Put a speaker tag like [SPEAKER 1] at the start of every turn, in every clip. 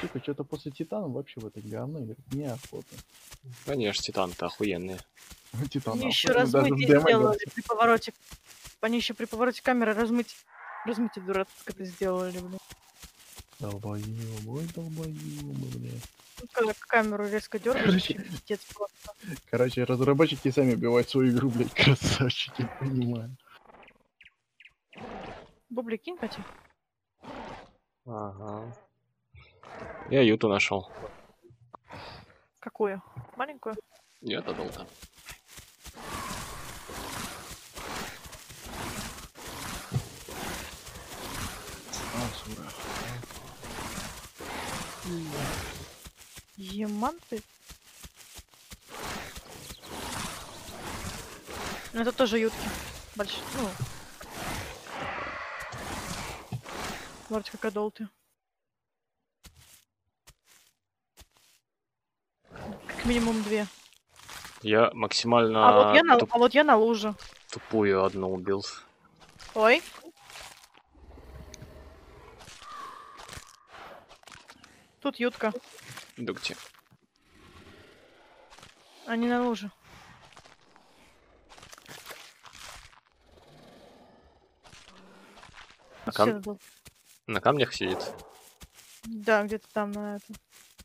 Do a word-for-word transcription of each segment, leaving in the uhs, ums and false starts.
[SPEAKER 1] Сука, что-то после Титана вообще в этой говно играть неохота.
[SPEAKER 2] Конечно, Титан-то охуенные.
[SPEAKER 1] Титан
[SPEAKER 3] Они еще
[SPEAKER 1] охуенный, даже в
[SPEAKER 3] размытие
[SPEAKER 1] демо
[SPEAKER 3] сделали
[SPEAKER 1] играть.
[SPEAKER 3] при повороте. Они еще при повороте камеры размыть. Размытие дурацкое сделали, блин.
[SPEAKER 1] Долбоёбы, долбоёбы, блядь.
[SPEAKER 3] Ну, когда камеру резко дергаешь,
[SPEAKER 1] Короче,
[SPEAKER 3] вообще пиздец просто.
[SPEAKER 1] короче, разработчики сами убивают свою игру, блядь, красавчики, понимаю.
[SPEAKER 3] Бублик кинь, Катя.
[SPEAKER 2] Ага. Я Юту нашел.
[SPEAKER 3] Какую? Маленькую?
[SPEAKER 2] Нет, адулта.
[SPEAKER 1] Асура.
[SPEAKER 3] Еманты? Ну, это тоже ютки. Большие, ну... Вроде как адолты. Как минимум две.
[SPEAKER 2] Я максимально
[SPEAKER 3] А вот я на,
[SPEAKER 2] туп-
[SPEAKER 3] а вот я на луже.
[SPEAKER 2] тупую одну убил.
[SPEAKER 3] Ой. Тут ютка.
[SPEAKER 2] Дукти.
[SPEAKER 3] Они на луже.
[SPEAKER 2] На,
[SPEAKER 3] Все
[SPEAKER 2] кам-
[SPEAKER 3] адол-
[SPEAKER 2] на камнях сидит.
[SPEAKER 3] Да, где-то там на этом.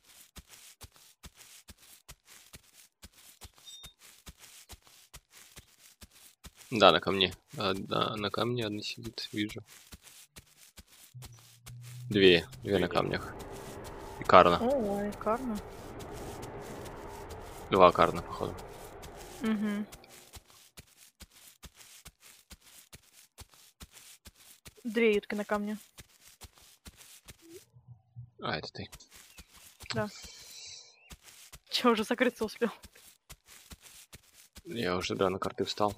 [SPEAKER 2] Да, на камне. А, да, на камне одна сидит, вижу. Две. Две на камнях. И Карна.
[SPEAKER 3] Ой, карма.
[SPEAKER 2] Два Карна, походу.
[SPEAKER 3] Угу. Две ютки на камне.
[SPEAKER 2] А, это ты.
[SPEAKER 3] Да. Че, уже закрыться успел?
[SPEAKER 2] Я уже, да, на карты встал.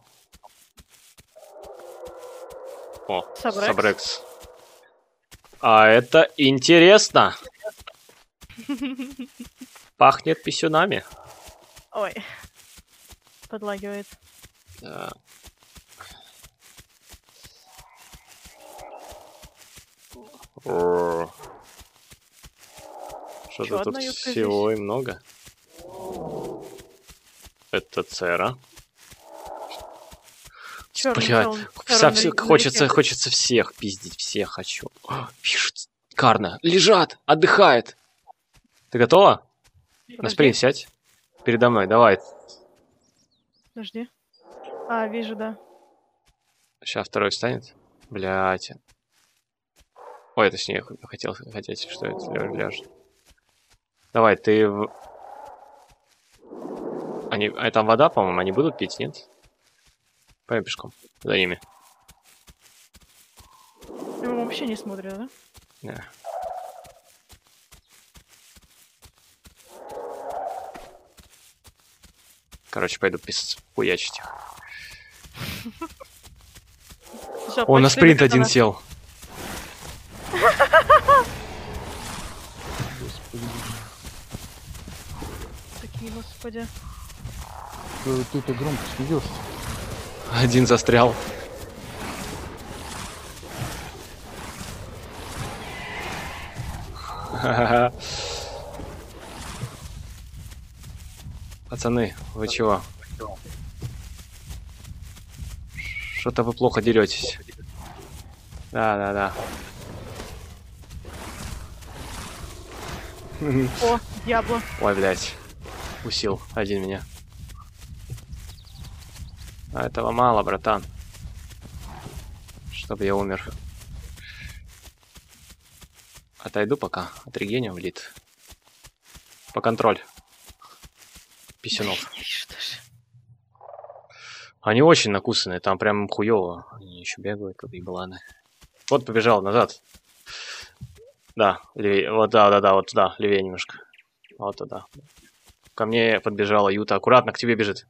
[SPEAKER 2] О,
[SPEAKER 3] Сабрекс.
[SPEAKER 2] Сабрекс. А это интересно. Пахнет писюнами.
[SPEAKER 3] Ой. Подлагивает.
[SPEAKER 2] Да. О.
[SPEAKER 3] Чё,
[SPEAKER 2] Что-то тут
[SPEAKER 3] одна ютка
[SPEAKER 2] всего и много. Это Цера.
[SPEAKER 3] Чёрный
[SPEAKER 2] Бля,
[SPEAKER 3] взял
[SPEAKER 2] вся,
[SPEAKER 3] Церу
[SPEAKER 2] все,
[SPEAKER 3] на- на
[SPEAKER 2] хочется,
[SPEAKER 3] реке.
[SPEAKER 2] хочется всех пиздить, всех хочу. О, пишут. Карна. Лежат, отдыхает. Ты готова? На
[SPEAKER 3] Подожди,
[SPEAKER 2] спринт сядь. Передо мной, давай.
[SPEAKER 3] подожди. А, вижу, да.
[SPEAKER 2] Сейчас второй встанет. Блять. Ой, точнее, я хотел хотеть, что это лё- ляжет. Давай, ты... в- Они... А там вода, по-моему, они будут пить, нет? Пойдем пешком. За ними.
[SPEAKER 3] Его вообще не смотрят, да?
[SPEAKER 2] Не. Короче, пойду писать, хуячить их.
[SPEAKER 3] Всё,
[SPEAKER 2] О, на
[SPEAKER 3] почти
[SPEAKER 2] спринт
[SPEAKER 3] на
[SPEAKER 2] один
[SPEAKER 3] канал.
[SPEAKER 2] сел.
[SPEAKER 1] Господи.
[SPEAKER 3] Такие, господи.
[SPEAKER 1] Ты, ты-то громко смеешься.
[SPEAKER 2] Один застрял. Ха-ха-ха. Пацаны, вы чего? Что-то вы плохо деретесь. Да, да, да.
[SPEAKER 3] О, Диабло.
[SPEAKER 2] Ой, блядь. Усил один меня. А этого мало, братан. Чтобы я умер. Отойду пока. Отрегеню влит. По контроль. Писюнов.
[SPEAKER 3] Не вижу даже.
[SPEAKER 2] Они очень накусанные, там прям хуёво. Они еще бегают, как ебланы. Вот побежал назад. Да, левее. Вот, да, да, да, вот туда, левее немножко. Вот туда. Ко мне подбежала Юта. Аккуратно, к тебе бежит.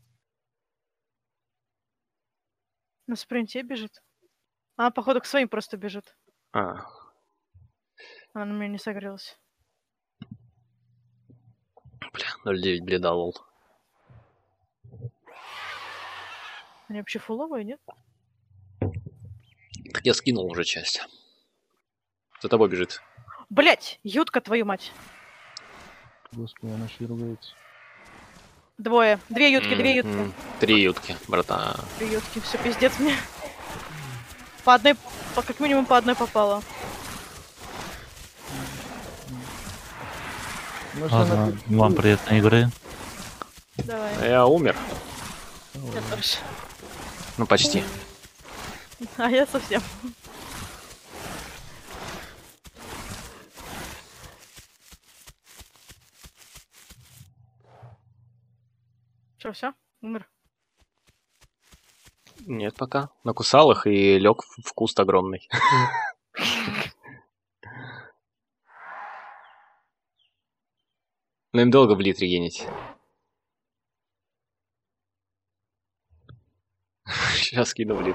[SPEAKER 3] На спринте бежит. А, походу, к своим просто бежит.
[SPEAKER 2] А,
[SPEAKER 3] Она на меня не согрелась.
[SPEAKER 2] бля, ноль девять бледа, лол.
[SPEAKER 3] Они вообще фуловые, нет?
[SPEAKER 2] Так я скинул уже часть. За тобой бежит.
[SPEAKER 3] Блять, ютка, твою мать.
[SPEAKER 1] Господи, она еще и ругается.
[SPEAKER 3] Двое. Две ютки, две ютки.
[SPEAKER 2] М, Три ютки, братан.
[SPEAKER 3] Две ютки, все, пиздец мне. По одной, по, как минимум по одной попало.
[SPEAKER 1] Ну, если она
[SPEAKER 4] Ладно,
[SPEAKER 1] тут-
[SPEAKER 4] вам приятной игры.
[SPEAKER 3] Давай,
[SPEAKER 2] Я умер.
[SPEAKER 3] я тоже.
[SPEAKER 2] Ну, почти.
[SPEAKER 3] А я совсем. Что, все? Умер?
[SPEAKER 2] Нет пока. Накусал их и лег в куст огромный. Но им долго блит регенить. Сейчас кину блит.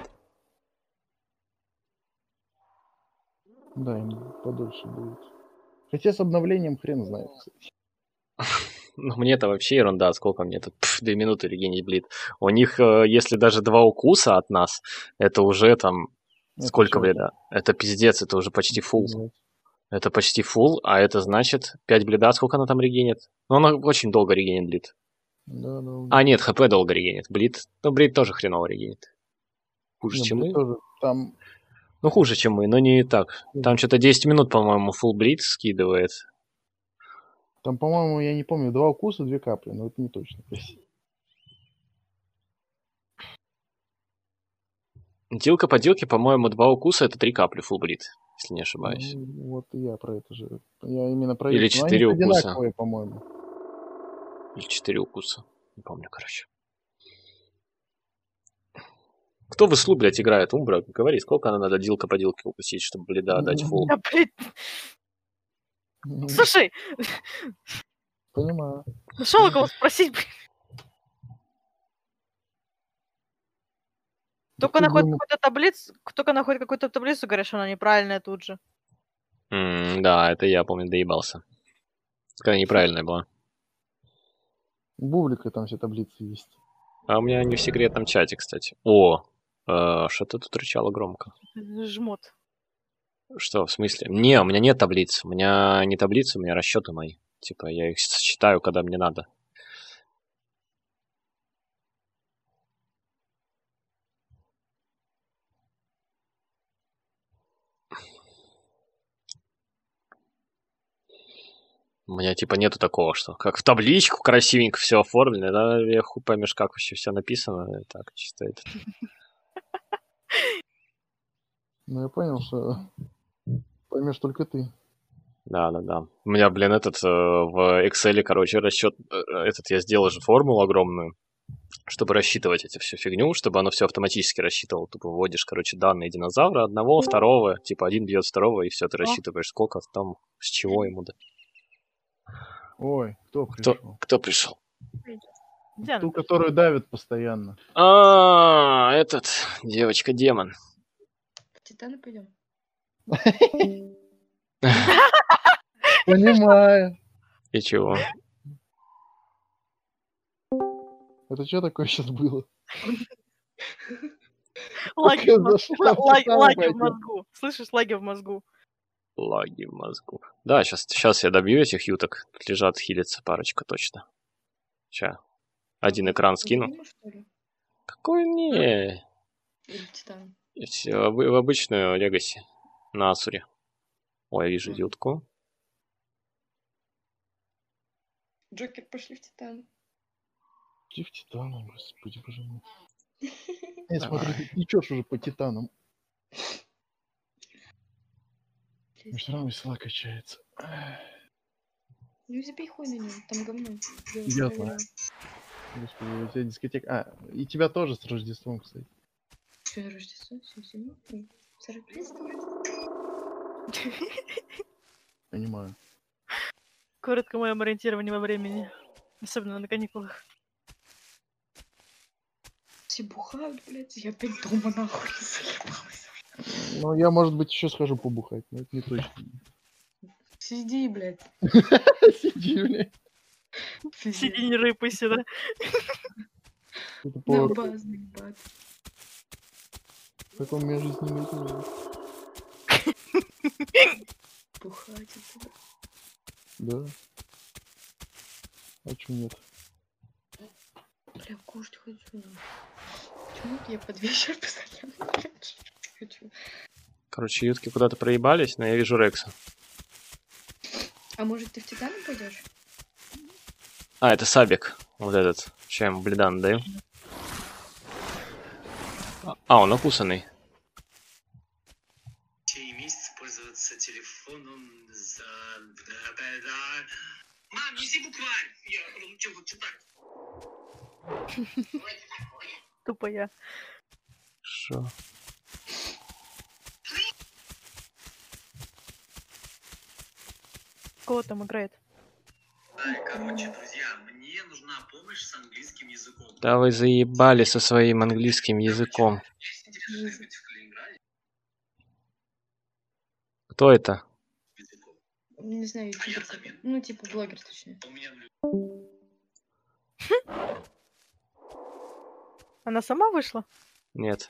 [SPEAKER 1] Да, им подольше будет. Хотя с обновлением хрен знает, кстати.
[SPEAKER 2] Ну, мне-то вообще ерунда. Сколько мне тут? Пф, две минуты регенить блит. У них, э, если даже два укуса от нас, это уже там...
[SPEAKER 1] Это
[SPEAKER 2] Сколько
[SPEAKER 1] чё
[SPEAKER 2] блида? Это пиздец, это уже почти фул.
[SPEAKER 1] делать?
[SPEAKER 2] Это почти фул, а это значит пять блида. Сколько она там регенит? Ну, она очень долго регенит блит.
[SPEAKER 1] Да, да.
[SPEAKER 2] А, нет, хп долго регенит. Блит, ну, блит тоже хреново регенит. Хуже,
[SPEAKER 1] Не,
[SPEAKER 2] чем
[SPEAKER 1] блин,
[SPEAKER 2] мы.
[SPEAKER 1] тоже там
[SPEAKER 2] Ну, хуже, чем мы, но не так. Там что-то десять минут, по-моему, full блит скидывает.
[SPEAKER 1] Там, по-моему, я не помню, два укуса, две капли, но это не точно.
[SPEAKER 2] Дилка по дилке, по-моему, два укуса это три капли full блит, если не ошибаюсь.
[SPEAKER 1] Ну, вот и я про это же. Я именно про
[SPEAKER 2] Или
[SPEAKER 1] это. Но
[SPEAKER 2] четыре
[SPEAKER 1] они
[SPEAKER 2] укуса.
[SPEAKER 1] одинаковые, по-моему.
[SPEAKER 2] Или четыре укуса. Не помню, короче. Кто в Ислу, блядь, играет? Умбра, говори, сколько она надо дилка по дилке укусить, чтобы блида дать фул?
[SPEAKER 3] Да, блин.
[SPEAKER 1] Мгм.
[SPEAKER 3] Слушай,
[SPEAKER 1] Понимаю.
[SPEAKER 3] нашел у кого спросить, блин. Только
[SPEAKER 1] ты
[SPEAKER 3] находит
[SPEAKER 1] думал-
[SPEAKER 3] какую-то таблицу, только находит какую-то таблицу, говоришь, она неправильная тут же.
[SPEAKER 2] М, да, это я, помню, доебался. Какая неправильная была.
[SPEAKER 1] У Бублика там все таблицы есть.
[SPEAKER 2] А у меня не в секретном чате, кстати. О, э, что-то тут рычало громко.
[SPEAKER 3] Жмот.
[SPEAKER 2] Что, в смысле? Не, у меня нет таблиц. У меня не таблицы, у меня расчеты мои. Типа, я их считаю, когда мне надо. У меня типа нету такого, что как в табличку красивенько все оформлено, да, я хуй поймешь, как вообще все написано. Так, чисто это.
[SPEAKER 1] Ну, я понял, что поймешь только ты.
[SPEAKER 2] Да, да, да. У меня, блин, этот э, в Excel, короче, расчет, э, этот я сделал же формулу огромную, чтобы рассчитывать эти всю фигню, чтобы оно все автоматически рассчитывало. Ты вводишь, короче, данные динозавра одного, второго, типа один бьет второго, и все, ты рассчитываешь, сколько там, с чего ему, да.
[SPEAKER 1] Ой, кто
[SPEAKER 2] Кто,
[SPEAKER 1] пришел?
[SPEAKER 2] кто пришел?
[SPEAKER 3] Где она?
[SPEAKER 1] Ту, которую давит постоянно.
[SPEAKER 2] А, этот, девочка-демон.
[SPEAKER 5] В Титаны пойдем.
[SPEAKER 1] Понимаю.
[SPEAKER 2] И чего?
[SPEAKER 1] Это что такое сейчас было?
[SPEAKER 3] Лаги
[SPEAKER 1] Только
[SPEAKER 3] в мозгу.
[SPEAKER 1] зашла в
[SPEAKER 3] Лаги
[SPEAKER 1] Титаны
[SPEAKER 3] лаги в
[SPEAKER 1] пойдем.
[SPEAKER 3] мозгу. Слышишь, лаги в мозгу.
[SPEAKER 2] Лаги в мозгу. Да, сейчас, сейчас я добью этих юток. Тут лежат, хилится парочка точно. Ща. Один экран скину.
[SPEAKER 5] Аниме, что ли?
[SPEAKER 2] Какой не?
[SPEAKER 5] Или в Титаны?
[SPEAKER 2] Всё, в, в обычную Легаси. На Асуре. Ой, я вижу
[SPEAKER 5] Мгм.
[SPEAKER 2] ютку.
[SPEAKER 5] Джокер, пошли в Титаны.
[SPEAKER 1] Иди в Титаны, господи, боже мой. Я смотрю, ты течешь уже по Титанам. И все равно весла качается.
[SPEAKER 5] Ну забей хуй на него, там говно. Я
[SPEAKER 1] Я знаю.
[SPEAKER 5] проверяла.
[SPEAKER 1] Господи, у тебя дискотека. А, и тебя тоже с Рождеством, кстати.
[SPEAKER 5] Всё, Рождество, всё, зима. сорок лет стало.
[SPEAKER 1] Понимаю.
[SPEAKER 3] Коротко моем ориентировании во времени. Особенно на каникулах.
[SPEAKER 5] Все бухают, блядь, я опять дома нахуй заебалась.
[SPEAKER 1] Ну, я, может быть, еще схожу побухать, но это не точно.
[SPEAKER 5] Сиди, блядь.
[SPEAKER 1] Сиди, блядь.
[SPEAKER 5] Пиздец.
[SPEAKER 3] Сиди, не рыпайся, да?
[SPEAKER 1] Это
[SPEAKER 5] На
[SPEAKER 1] повар.
[SPEAKER 5] базный бат.
[SPEAKER 1] Таком меня жизнь не видела.
[SPEAKER 5] Бухать это.
[SPEAKER 1] Да. А чё нет?
[SPEAKER 5] Бля, кушать хочу. Почему я под вечер постоянно кушать хочу?
[SPEAKER 2] Короче, ютки куда-то проебались, но я вижу Рекса.
[SPEAKER 5] А может ты в Титана пойдешь?
[SPEAKER 2] А, это Сабик. Вот этот. Сейчас ему бледан даю. А, он укусанный.
[SPEAKER 4] В течение месяца пользоваться телефоном за... Мам, неси букварь! Я учил вот читать.
[SPEAKER 3] Тупая.
[SPEAKER 2] Шо?
[SPEAKER 3] Кого там играет?
[SPEAKER 4] Да, короче, друзья, мне нужна помощь с английским языком.
[SPEAKER 2] Да вы заебали со своим английским языком.
[SPEAKER 4] Есть интересно быть в Калининграде?
[SPEAKER 2] Кто это?
[SPEAKER 4] Языком.
[SPEAKER 5] Не знаю,
[SPEAKER 4] А я
[SPEAKER 5] ютубер.
[SPEAKER 4] взамен.
[SPEAKER 5] Ну, типа блогер, точнее.
[SPEAKER 4] У меня
[SPEAKER 3] Она сама вышла?
[SPEAKER 2] Нет.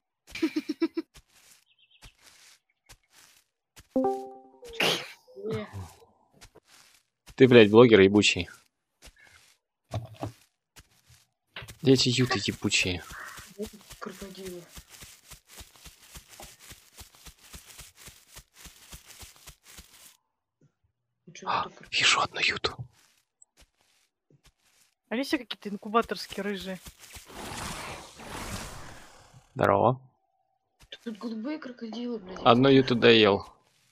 [SPEAKER 5] Э,
[SPEAKER 2] Ты, блядь, блогер ебучий. Дети юты ебучие.
[SPEAKER 5] вот крокодилы. Ну, чё,
[SPEAKER 2] А,
[SPEAKER 5] кто крокодил?
[SPEAKER 2] вижу одну юту.
[SPEAKER 3] Они все какие-то инкубаторские рыжие.
[SPEAKER 2] Здорово.
[SPEAKER 5] Тут голубые крокодилы, блядь.
[SPEAKER 2] Одну юту доел.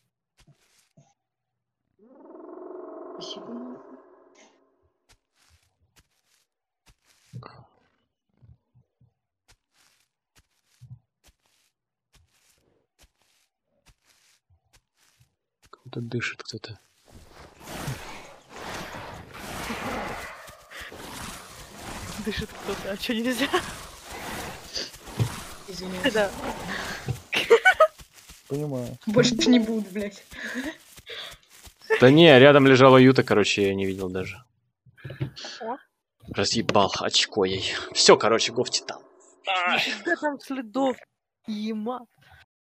[SPEAKER 5] Спасибо, нахуй.
[SPEAKER 2] Кто-то дышит, кто-то.
[SPEAKER 3] Дышит кто-то. А что, нельзя?
[SPEAKER 5] Извиняюсь.
[SPEAKER 3] Да.
[SPEAKER 1] Понимаю.
[SPEAKER 5] Больше не буду, блядь.
[SPEAKER 2] Да не, рядом лежала юта, короче, я не видел даже.
[SPEAKER 3] О.
[SPEAKER 2] Разъебал очко ей. Все, короче, го в Титан.
[SPEAKER 3] Нифига там следов. Ема.